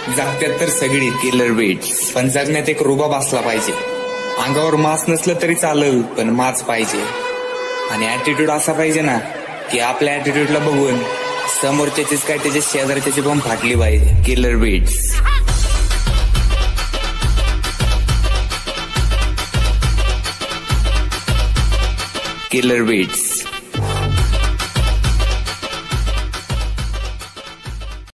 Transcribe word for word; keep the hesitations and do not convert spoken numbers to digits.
जगत्यात तर सगळी killer beats, पण जगण्यात एक रुबाब असला पाहिजे. अंगावर मास नसलं तरी चालेल, पण मास पाहिजे. आणि ऍटिट्यूड असा पाहिजे ना की आपल्या ऍटिट्यूडला बघून समोरच्याचीच काय त्याच्या शेजारच्याची पण फाटली पाहिजे. Killer beats. Killer beats.